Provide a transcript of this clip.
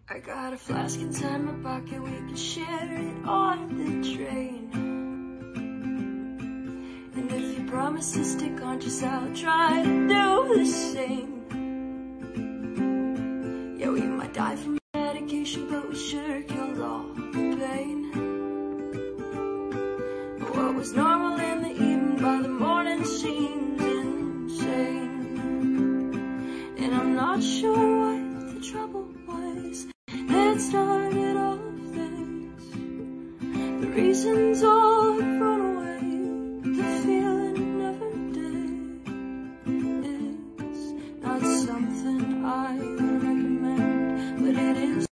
I got a flask inside my pocket, we can share it on the train. And if you promise to stick on, just I'll try to do the same. Yeah, we might die from medication, but we sure killed all the pain. What was normal in the evening by the morning seems insane. And I'm not sure what the trouble was that started all of this. The reasons all have run away, the feeling never did. It's not something I would recommend, but it is